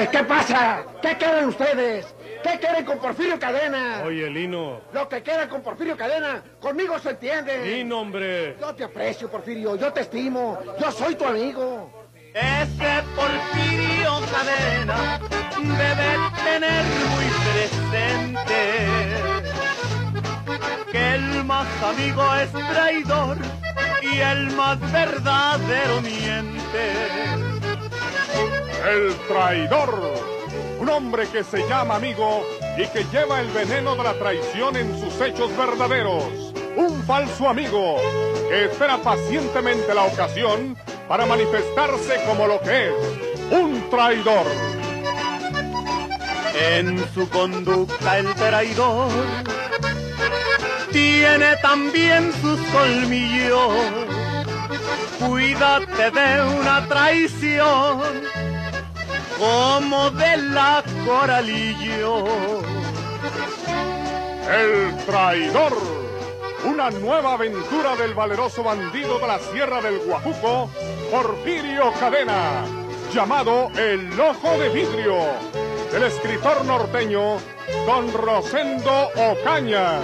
¿Qué pasa? ¿Qué quieren ustedes? ¿Qué quieren con Porfirio Cadena? Oye, Lino. Lo que quieran con Porfirio Cadena, conmigo se entiende. Lino, hombre. Yo te aprecio, Porfirio, yo te estimo, yo soy tu amigo. Ese Porfirio Cadena debe tener muy presente que el más amigo es traidor y el más verdadero miente. El traidor. Un hombre que se llama amigo y que lleva el veneno de la traición en sus hechos verdaderos. Un falso amigo que espera pacientemente la ocasión para manifestarse como lo que es, un traidor. En su conducta el traidor tiene también sus colmillos. Cuídate de una traición como de la Coralillo. El traidor. Una nueva aventura del valeroso bandido de la Sierra del Guajuco, Porfirio Cadena, llamado El Ojo de Vidrio, del escritor norteño Don Rosendo Ocaña.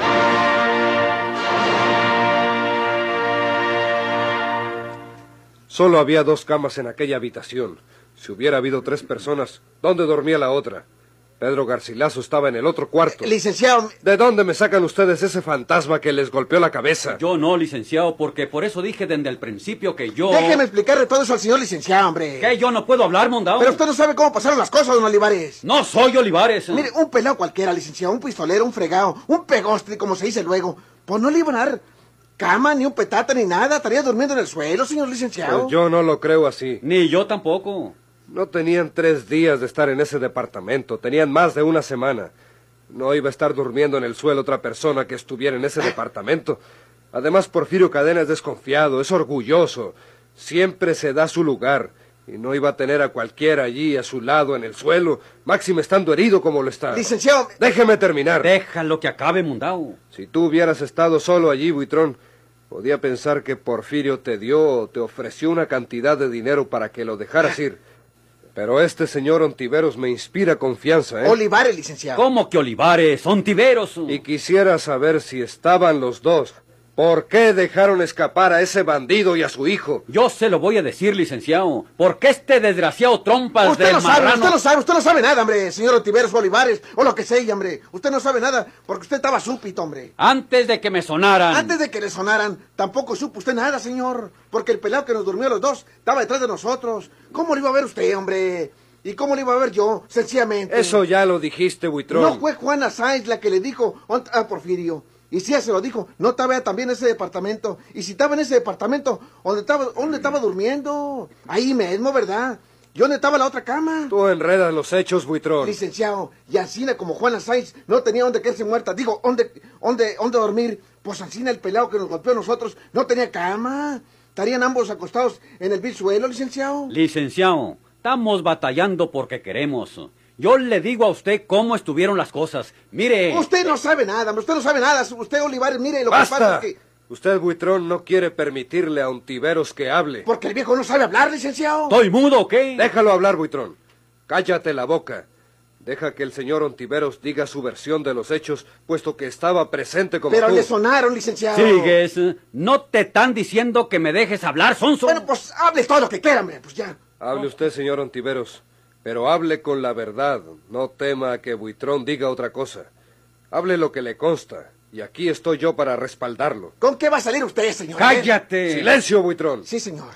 Solo había 2 camas en aquella habitación. Si hubiera habido 3 personas, ¿dónde dormía la otra? Pedro Garcilaso estaba en el otro cuarto. Licenciado... ¿De dónde me sacan ustedes ese fantasma que les golpeó la cabeza? Yo no, licenciado, porque por eso dije desde el principio que yo... Déjeme explicarle todo eso al señor licenciado, hombre. ¿Qué? Yo no puedo hablar, mondao. Pero usted no sabe cómo pasaron las cosas, don Olivares. No soy Olivares. Mire, un pelado cualquiera, licenciado, un pistolero, un fregado, un pegostre, como se dice luego. Pues no le iban a dar cama, ni un petate, ni nada. Estaría durmiendo en el suelo, señor licenciado. Pues yo no lo creo así. Ni yo tampoco. No tenían 3 días de estar en ese departamento, tenían más de 1 semana. No iba a estar durmiendo en el suelo otra persona que estuviera en ese departamento. Además, Porfirio Cadena es desconfiado, es orgulloso. Siempre se da su lugar. Y no iba a tener a cualquiera allí a su lado en el suelo, máxime estando herido como lo está. Licenciado... Déjeme terminar. Déjalo que acabe, mondao. Si tú hubieras estado solo allí, Buitrón, podía pensar que Porfirio te dio o te ofreció una cantidad de dinero para que lo dejaras ir. Pero este señor Ontiveros me inspira confianza, ¿eh? Olivares, licenciado. ¿Cómo que Olivares? Ontiveros. Y quisiera saber si estaban los dos. ¿Por qué dejaron escapar a ese bandido y a su hijo? Yo se lo voy a decir, licenciado. ¿Por qué este desgraciado trompas Usted del no sabe, marrano? usted no sabe nada, hombre, señor Ontiveros Olivares, o lo que sea, hombre. Usted no sabe nada porque usted estaba súpito, hombre. Antes de que me sonaran. Antes de que le sonaran, tampoco supo usted nada, señor. Porque el pelado que nos durmió a los dos estaba detrás de nosotros. ¿Cómo lo iba a ver usted, hombre? ¿Y cómo lo iba a ver yo, sencillamente? Eso ya lo dijiste, Buitrón. No fue Juana Sáenz la que le dijo a Porfirio. Y si ella se lo dijo, no estaba también en ese departamento. Y si estaba en ese departamento, ¿dónde estaba durmiendo? Ahí mismo, ¿verdad? ¿Y dónde estaba la otra cama? Tú enredas los hechos, Buitrón. Licenciado, y Ancina como Juana Sáenz no tenía dónde quedarse muerta. Digo, ¿dónde dormir? Pues Ancina, el pelado que nos golpeó a nosotros, no tenía cama. Estarían ambos acostados en el vil suelo, licenciado. Licenciado, estamos batallando porque queremos. Yo le digo a usted cómo estuvieron las cosas. Mire... Usted no sabe nada, usted no sabe nada. Usted, Olivares, mire, lo ¡Basta! que pasa es que... Usted, Buitrón, no quiere permitirle a Ontiveros que hable. Porque el viejo no sabe hablar, licenciado. ¿Estoy mudo o qué? Déjalo hablar, Buitrón. Cállate la boca. Deja que el señor Ontiveros diga su versión de los hechos, puesto que estaba presente como Pero tú. le sonaron, licenciado. Sigues. No te están diciendo que me dejes hablar, sonso. Bueno, pues hable todo lo que quiera, hombre, pues ya. Hable usted, señor Ontiveros. Pero hable con la verdad, no tema que Buitrón diga otra cosa. Hable lo que le consta, y aquí estoy yo para respaldarlo. ¿Con qué va a salir usted, señor? ¡Cállate! ¡Silencio, Buitrón! Sí, señor.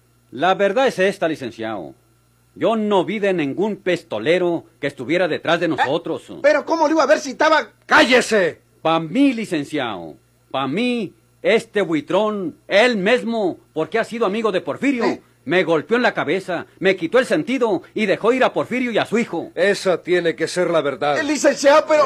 La verdad es esta, licenciado. Yo no vi de ningún pistolero que estuviera detrás de nosotros. Pero ¿cómo lo iba a ver si estaba...? ¡Cállese! Pa' mí, licenciado, pa' mí, este Buitrón, él mismo, porque ha sido amigo de Porfirio, me golpeó en la cabeza, me quitó el sentido y dejó ir a Porfirio y a su hijo. Esa tiene que ser la verdad. El licenciado, pero...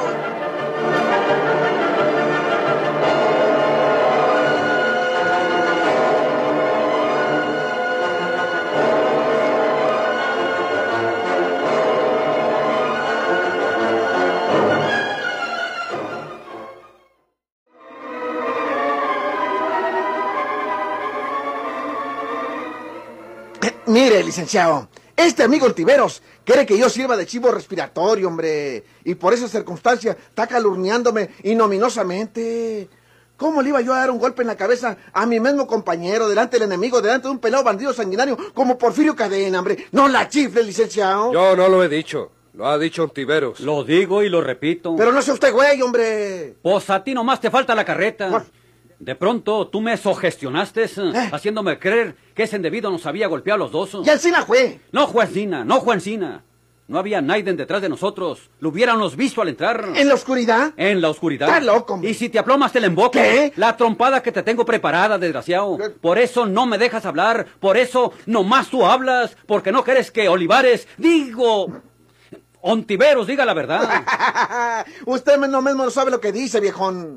Mire, licenciado, Este amigo Ontiveros quiere que yo sirva de chivo respiratorio, hombre. Y por esa circunstancia está calumniándome ignominiosamente. ¿Cómo le iba yo a dar un golpe en la cabeza a mi mismo compañero, delante del enemigo, delante de un pelado bandido sanguinario como Porfirio Cadena, hombre? No la chifle, licenciado. Yo no lo he dicho. Lo ha dicho Ontiveros. Lo digo y lo repito. Pero no sea usted güey, hombre. Pues a ti nomás te falta la carreta. ¿Cuál? De pronto tú me sugestionaste, haciéndome creer que ese indebido nos había golpeado a los dos. Y encina fue. No, Juancina, no, Juancina. No había nadie detrás de nosotros. Lo hubiéramos visto al entrar. ¿En la oscuridad? En la oscuridad. Está loco, hombre. Y si te aplomas te la emboco. ¿Qué? La trompada que te tengo preparada, desgraciado. ¿Qué? Por eso no me dejas hablar. Por eso nomás tú hablas. Porque no quieres que Olivares, Ontiveros diga la verdad. Usted no mismo no sabe lo que dice, viejón.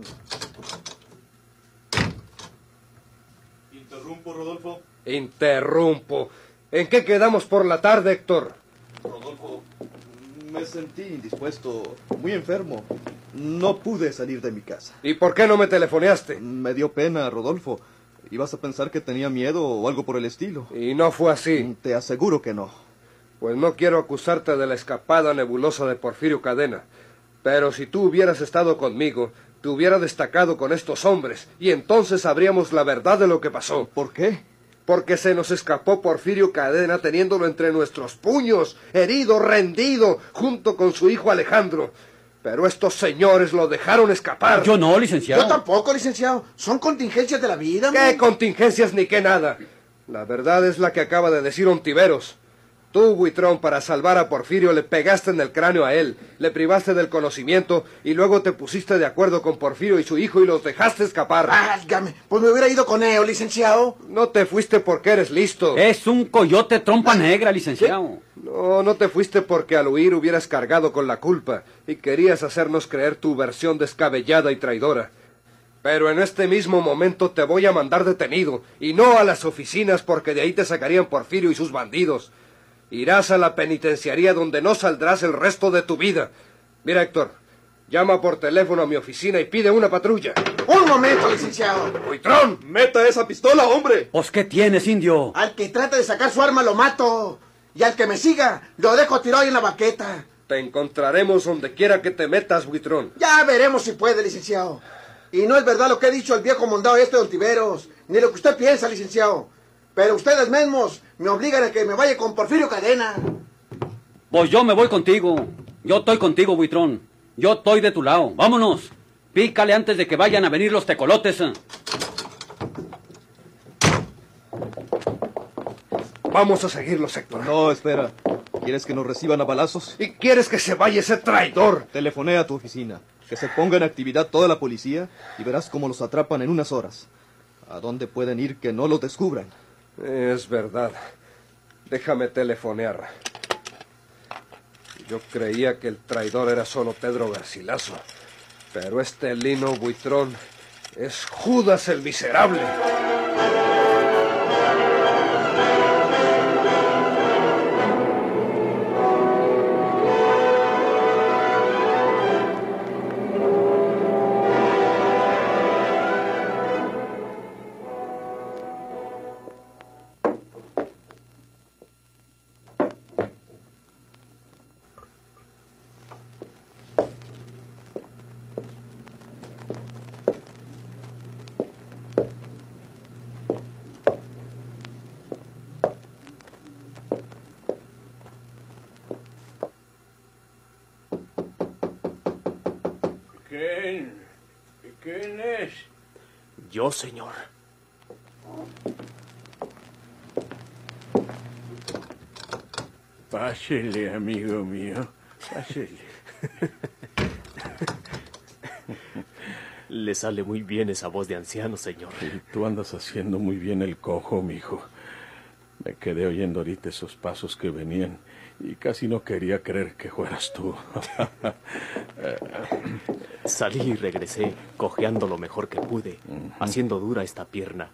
¿Interrumpo, Rodolfo? Interrumpo. ¿En qué quedamos por la tarde, Héctor? Rodolfo, me sentí indispuesto, muy enfermo. No pude salir de mi casa. ¿Y por qué no me telefoneaste? Me dio pena, Rodolfo. Ibas a pensar que tenía miedo o algo por el estilo. Y no fue así. Te aseguro que no. Pues no quiero acusarte de la escapada nebulosa de Porfirio Cadena. Pero si tú hubieras estado conmigo, te hubiera destacado con estos hombres, y entonces sabríamos la verdad de lo que pasó. ¿Por qué? Porque se nos escapó Porfirio Cadena teniéndolo entre nuestros puños, herido, rendido, junto con su hijo Alejandro. Pero estos señores lo dejaron escapar. Yo no, licenciado. Yo tampoco, licenciado. Son contingencias de la vida, ¿Qué hombre. contingencias ni qué nada? La verdad es la que acaba de decir Ontiveros. Tú, Buitrón, para salvar a Porfirio, le pegaste en el cráneo a él, le privaste del conocimiento y luego te pusiste de acuerdo con Porfirio y su hijo y los dejaste escapar. Válgame, pues me hubiera ido con él, licenciado. No te fuiste porque eres listo. Es un coyote trompa negra, licenciado. No te fuiste porque al huir hubieras cargado con la culpa y querías hacernos creer tu versión descabellada y traidora. Pero en este mismo momento te voy a mandar detenido, y no a las oficinas porque de ahí te sacarían Porfirio y sus bandidos. Irás a la penitenciaría donde no saldrás el resto de tu vida. Mira, Héctor, llama por teléfono a mi oficina y pide una patrulla. Un momento, licenciado. ¡Buitrón! ¡Meta esa pistola, hombre! Pues, ¿qué tienes, indio? Al que trate de sacar su arma lo mato. Y al que me siga, lo dejo tirado ahí en la baqueta. Te encontraremos donde quiera que te metas, Buitrón. Ya veremos si puede, licenciado. Y no es verdad lo que ha dicho el viejo mondado este de Ontiveros, ni lo que usted piensa, licenciado. Pero ustedes mismos me obligan a que me vaya con Porfirio Cadena. Pues yo me voy contigo. Yo estoy contigo, Buitrón. Yo estoy de tu lado. Vámonos. Pícale antes de que vayan a venir los tecolotes. Vamos a seguirlos, Héctor. No, espera. ¿Quieres que nos reciban a balazos? ¿Y quieres que se vaya ese traidor? Telefoné a tu oficina. Que se ponga en actividad toda la policía y verás cómo los atrapan en unas horas. ¿A dónde pueden ir que no los descubran? Es verdad. Déjame telefonear. Yo creía que el traidor era solo Pedro Garcilaso. Pero este Lino Buitrón es Judas el miserable. ¿Quién es? Yo, señor. Pásele, amigo mío, pásele. Le sale muy bien esa voz de anciano, señor. Sí, tú andas haciendo muy bien el cojo, mijo. Me quedé oyendo ahorita esos pasos que venían y casi no quería creer que fueras tú. Salí y regresé, cojeando lo mejor que pude, haciendo dura esta pierna.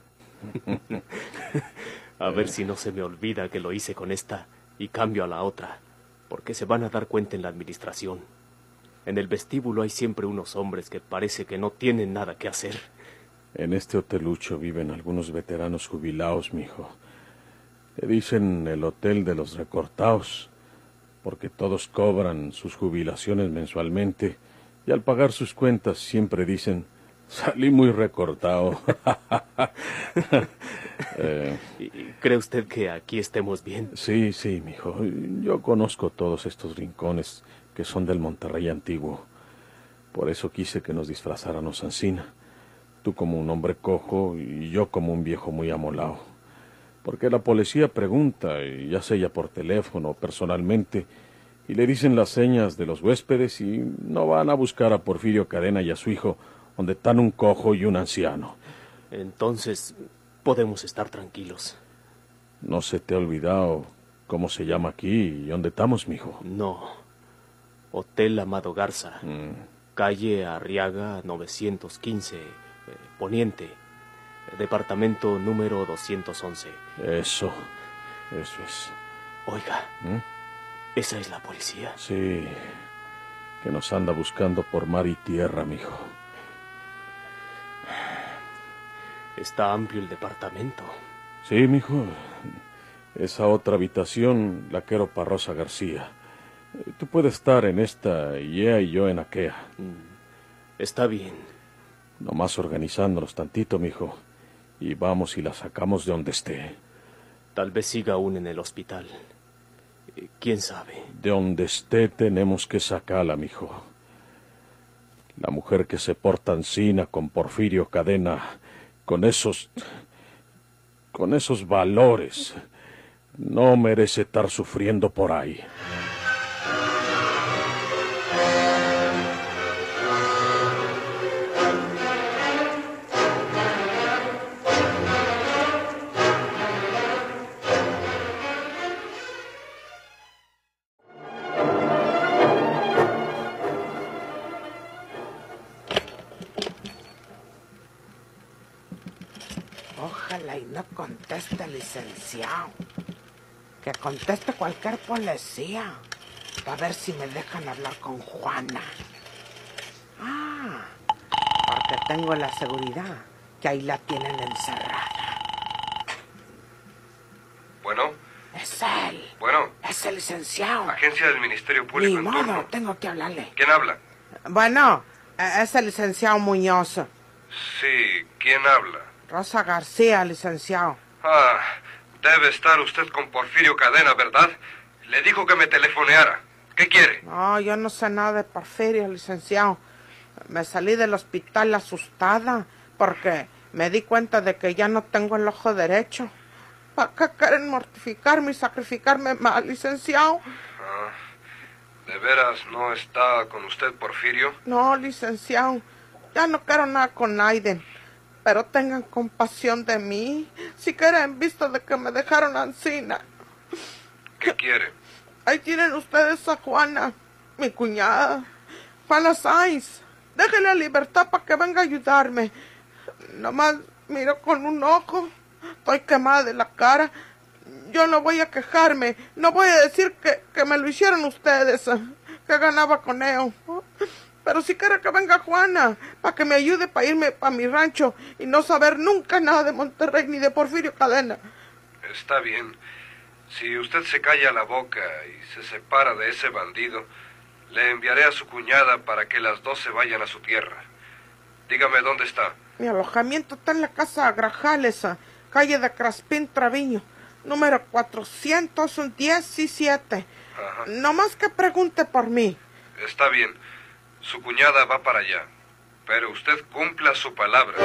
A ver si no se me olvida que lo hice con esta y cambio a la otra, porque se van a dar cuenta en la administración. En el vestíbulo hay siempre unos hombres que parece que no tienen nada que hacer. En este hotelucho viven algunos veteranos jubilados, mijo. Le dicen el hotel de los recortados, porque todos cobran sus jubilaciones mensualmente y al pagar sus cuentas siempre dicen, salí muy recortado. ¿Cree usted que aquí estemos bien? Sí, mijo. Yo conozco todos estos rincones que son del Monterrey antiguo. Por eso quise que nos disfrazáramos ansina. Tú como un hombre cojo y yo como un viejo muy amolao. Porque la policía pregunta, y ya sea por teléfono o personalmente, y le dicen las señas de los huéspedes y no van a buscar a Porfirio Cadena y a su hijo, donde están un cojo y un anciano. Entonces, podemos estar tranquilos. ¿No se te ha olvidado cómo se llama aquí y dónde estamos, mijo? No. Hotel Amado Garza. Calle Arriaga 915, Poniente. Departamento número 211. Eso es. Oiga, ¿esa es la policía? Sí, que nos anda buscando por mar y tierra, mijo. Está amplio el departamento. Sí, mijo. Esa otra habitación la quiero para Rosa García. Tú puedes estar en esta y ella y yo en aquella. Está bien. Nomás organizándonos tantito, mijo. Y vamos y la sacamos de donde esté. Tal vez siga aún en el hospital. ¿Quién sabe? De donde esté tenemos que sacarla, mijo. La mujer que se porta ansina con Porfirio Cadena, con esos valores, no merece estar sufriendo por ahí. Ojalá y no conteste el licenciado. Que conteste cualquier policía. A ver si me dejan hablar con Juana. Porque tengo la seguridad que ahí la tienen encerrada. Bueno. Es él. Bueno. Es el licenciado. Agencia del Ministerio Público. Ni modo, tengo que hablarle. ¿Quién habla? Bueno, es el licenciado Muñoz. Sí, ¿quién habla? Rosa García, licenciado. Debe estar usted con Porfirio Cadena, ¿verdad? Le dijo que me telefoneara. ¿Qué quiere? No, yo no sé nada de Porfirio, licenciado. Me salí del hospital asustada porque me di cuenta de que ya no tengo el ojo derecho. ¿Para qué quieren mortificarme y sacrificarme más, licenciado? ¿De veras no está con usted Porfirio? No, licenciado. Ya no quiero nada con Aiden. Pero tengan compasión de mí. Si quieren, visto de que me dejaron ansina. ¿Qué quiere? Ahí tienen ustedes a Juana, mi cuñada. Juana Sáenz. Déjenle a libertad para que venga a ayudarme. Nomás miro con un ojo. Estoy quemada de la cara. Yo no voy a quejarme. No voy a decir que me lo hicieron ustedes. Que ganaba con ellos. Pero si quiere que venga Juana, para que me ayude para irme para mi rancho y no saber nunca nada de Monterrey ni de Porfirio Cadena. Está bien. Si usted se calla la boca y se separa de ese bandido, le enviaré a su cuñada para que las dos se vayan a su tierra. Dígame dónde está. Mi alojamiento está en la casa Grajales, calle de Craspín Traviño, número 417. No más que pregunte por mí. Está bien. Su cuñada va para allá, pero usted cumpla su palabra.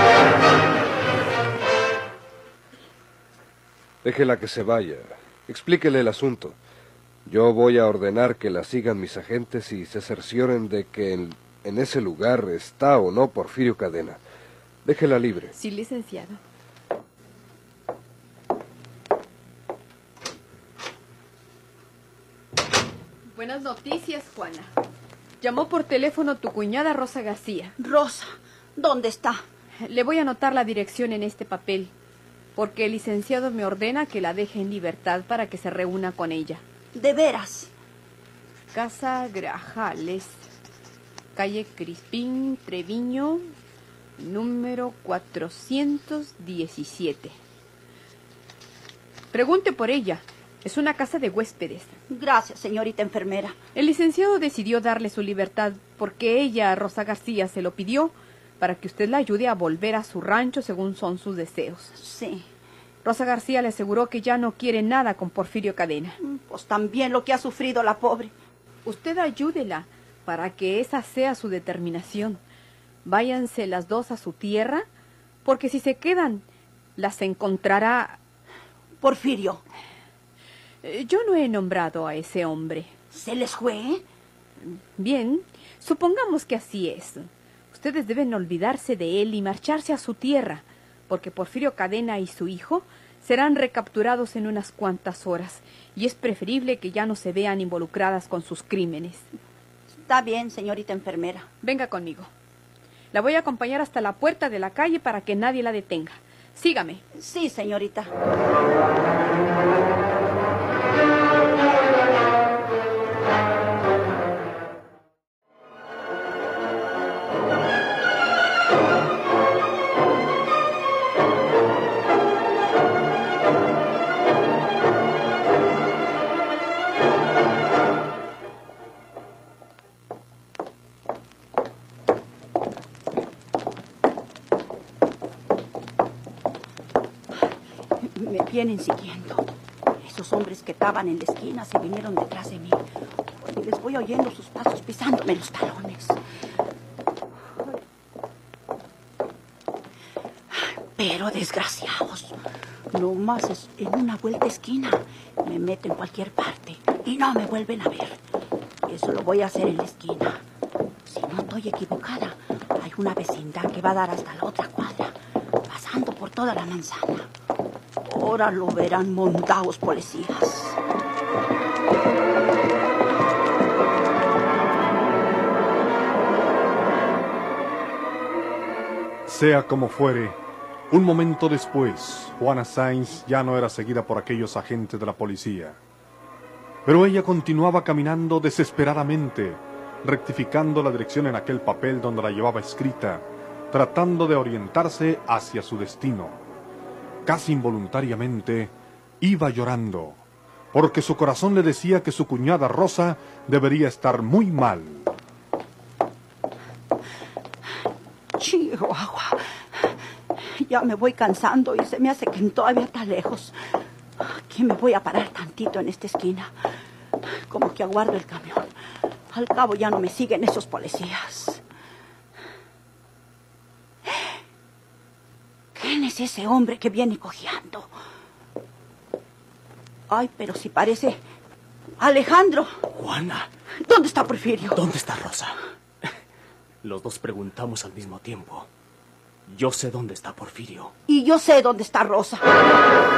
Déjela que se vaya. Explíquele el asunto. Yo voy a ordenar que la sigan mis agentes y se cercioren de que en ese lugar está o no Porfirio Cadena. Déjela libre. Sí, licenciado. Buenas noticias, Juana. Llamó por teléfono tu cuñada Rosa García. Rosa, ¿dónde está? Le voy a anotar la dirección en este papel, porque el licenciado me ordena que la deje en libertad para que se reúna con ella. ¿De veras? Casa Grajales, calle Crispín Treviño, número 417. Pregunte por ella. Es una casa de huéspedes. Gracias, señorita enfermera. El licenciado decidió darle su libertad porque ella, Rosa García, se lo pidió para que usted la ayude a volver a su rancho según son sus deseos. Sí. Rosa García le aseguró que ya no quiere nada con Porfirio Cadena. Pues también lo que ha sufrido la pobre. Usted ayúdela para que esa sea su determinación. Váyanse las dos a su tierra, porque si se quedan, las encontrará... Porfirio. Yo no he nombrado a ese hombre. ¿Se les fue? Bien, supongamos que así es. Ustedes deben olvidarse de él y marcharse a su tierra, porque Porfirio Cadena y su hijo serán recapturados en unas cuantas horas, y es preferible que ya no se vean involucradas con sus crímenes. Está bien, señorita enfermera. Venga conmigo. La voy a acompañar hasta la puerta de la calle para que nadie la detenga. Sígame. Sí, señorita. Me vienen siguiendo. Esos hombres que estaban en la esquina se vinieron detrás de mí. Y les voy oyendo sus pasos pisándome los talones. Pero desgraciados, nomás en una vuelta esquina me meto en cualquier parte y no me vuelven a ver. Eso lo voy a hacer en la esquina. Si no estoy equivocada, hay una vecindad que va a dar hasta la otra cuadra, pasando por toda la manzana. Ahora lo verán montados policías. Sea como fuere, un momento después, Juana Sáenz ya no era seguida por aquellos agentes de la policía. Pero ella continuaba caminando desesperadamente, rectificando la dirección en aquel papel donde la llevaba escrita, tratando de orientarse hacia su destino. Casi involuntariamente, iba llorando, porque su corazón le decía que su cuñada Rosa debería estar muy mal. Chihuahua, ya me voy cansando y se me hace que todavía está lejos. Aquí me voy a parar tantito en esta esquina, como que aguardo el camión. Al cabo ya no me siguen esos policías. ¿Quién es ese hombre que viene cojeando? Ay, pero si parece Alejandro. Juana. ¿Dónde está Porfirio? ¿Dónde está Rosa? Los dos preguntamos al mismo tiempo. Yo sé dónde está Porfirio. Y yo sé dónde está Rosa.